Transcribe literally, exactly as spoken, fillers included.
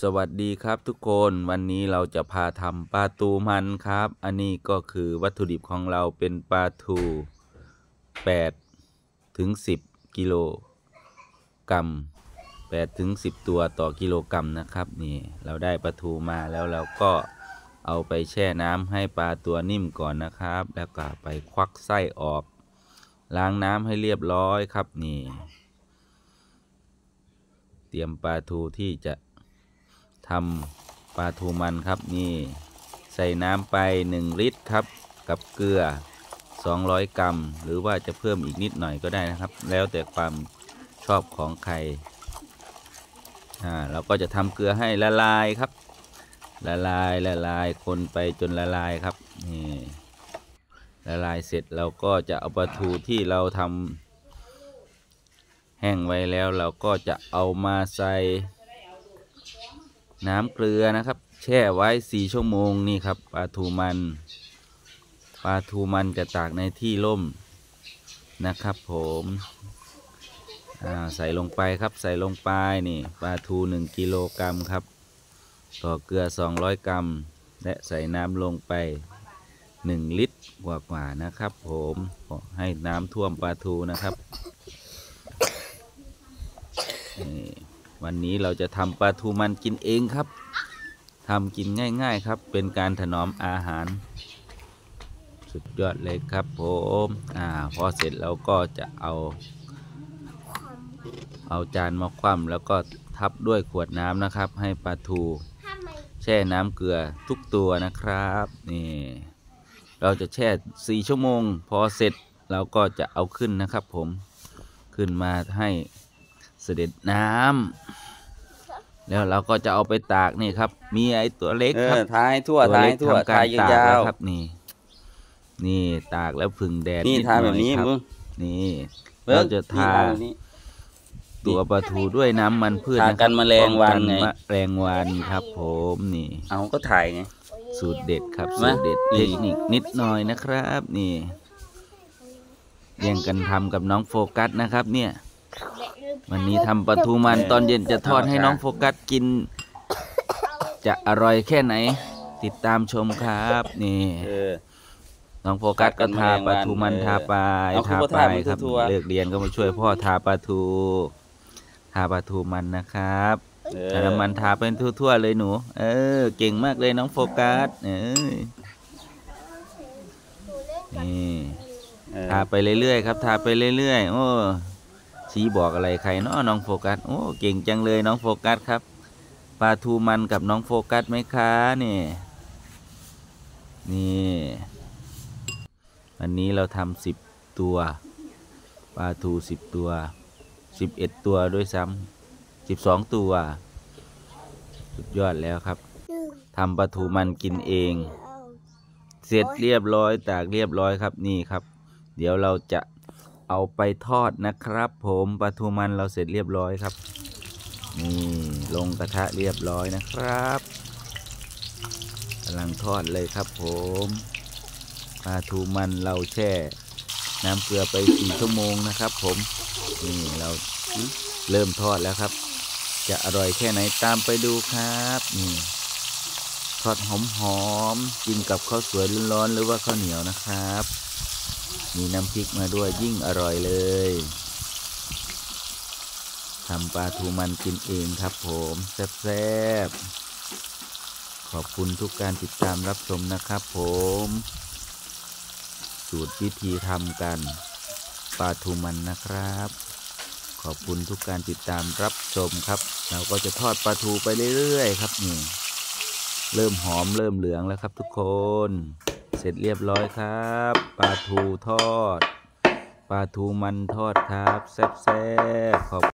สวัสดีครับทุกคนวันนี้เราจะพาทำปลาทูมันครับอันนี้ก็คือวัตถุดิบของเราเป็นปลาทูแปดถึงสิบกิโลกรัมแปดถึงสิบตัวต่อกิโลกรัมนะครับนี่เราได้ปลาทูมาแล้วเราก็เอาไปแช่น้ำให้ปลาตัวนิ่มก่อนนะครับแล้วก็ไปควักไส้ออกล้างน้ำให้เรียบร้อยครับนี่เตรียมปลาทูที่จะทำปลาทูมันครับนี่ใส่น้ำไปหนึ่งลิตรครับกับเกลือสองร้อยกรัมหรือว่าจะเพิ่มอีกนิดหน่อยก็ได้นะครับแล้วแต่ความชอบของใครอ่าเราก็จะทำเกลือให้ละลายครับละลายละลายคนไปจนละลายครับนี่ละลายเสร็จเราก็จะเอาปลาทูที่เราทำแห้งไว้แล้วเราก็จะเอามาใส่น้ำเกลือนะครับแช่ไว้สี่ชั่วโมงนี่ครับปลาทูมันปลาทูมันจะตากในที่ร่มนะครับผมใส่ลงไปครับใส่ลงไปนี่ปลาทูหนึ่งกิโลกรัมครับต่อเกลือสองร้อยกรัมและใส่น้ำลงไปหนึ่งลิตรกว่าๆนะครับผมให้น้ำท่วมปลาทูนะครับวันนี้เราจะทำปลาทูมันกินเองครับทำกินง่ายๆครับเป็นการถนอมอาหารสุดยอดเลยครับผมอ่าพอเสร็จเราก็จะเอาเอาจานมาคว่ำแล้วก็ทับด้วยขวดน้ำนะครับให้ปลาทูแช่น้ำเกลือทุกตัวนะครับนี่เราจะแช่สี่ชั่วโมงพอเสร็จเราก็จะเอาขึ้นนะครับผมขึ้นมาให้เสด็จน้ำแล้วเราก็จะเอาไปตากนี่ครับมีไอตัวเล็กครับทายทั่วทายทั่วทายยาวครับนี่นี่ตากแล้วผึ่งแดดนี่ทาแบบนี้มึงนี่เราจะทาตัวปลาทูด้วยน้ำมันพืชกันแมลงวันไงแมลงวันครับผมนี่เอาก็ถ่ายไงสูตรเด็ดครับสูตรเด็ดเทคนิคนิดหน่อยนะครับนี่เรียงกันทำกับน้องโฟกัสนะครับเนี่ยวันนี้ทำปลาทูมันตอนเย็นจะทอดให้น้องโฟกัสกินจะอร่อยแค่ไหนติดตามชมครับนี่น้องโฟกัสก็ทาปลาทูมันทาไปทาไปครับเลิกเรียนก็มาช่วยพ่อทาปลาทูทาปลาทูมันนะครับทาน้ำมันทาเป็นทั่วๆเลยหนูเออเก่งมากเลยน้องโฟกัสเออนี่ทาไปเรื่อยๆครับทาไปเรื่อยๆโอ้ชี้บอกอะไรใครเนาะน้องโฟกัสโอ้เก่งจังเลยน้องโฟกัสครับปลาทูมันกับน้องโฟกัสไหมคะนี่นี่วันนี้เราทำสิบตัวปลาทูสิบตัวสิบเอ็ดตัวด้วยซ้ำสิบสองตัวสุดยอดแล้วครับทำปลาทูมันกินเองเสร็จเรียบร้อยตากเรียบร้อยครับนี่ครับเดี๋ยวเราจะเอาไปทอดนะครับผมปลาทูมันเราเสร็จเรียบร้อยครับนี่ลงกระทะเรียบร้อยนะครับกำลังทอดเลยครับผมปลาทูมันเราแช่น้ำเกลือไปสี่ชั่วโมงนะครับผมนี่เราเริ่มทอดแล้วครับจะอร่อยแค่ไหนตามไปดูครับนี่ทอดหอมๆกินกับข้าวสวยร้อนๆหรือว่าข้าวเหนียวนะครับมีน้ำพริกมาด้วยยิ่งอร่อยเลยทำปลาทูมันกินเองครับผมแซ่บๆขอบคุณทุกการติดตามรับชมนะครับผมสูตรวิธีทำกันปลาทูมันนะครับขอบคุณทุกการติดตามรับชมครับเราก็จะทอดปลาทูไปเรื่อยๆครับนี่เริ่มหอมเริ่มเหลืองแล้วครับทุกคนเสร็จเรียบร้อยครับปลาทูทอดปลาทูมันทอดครับแซ่บๆขอบ